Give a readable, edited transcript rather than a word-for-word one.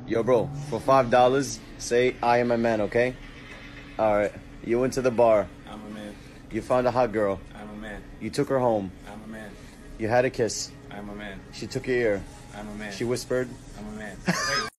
Yo, bro, for $5, say I am a man, okay? Alright. You went to the bar. I'm a man. You found a hot girl. I'm a man. You took her home. I'm a man. You had a kiss. I'm a man. She took your ear. I'm a man. She whispered. I'm a man. Wait.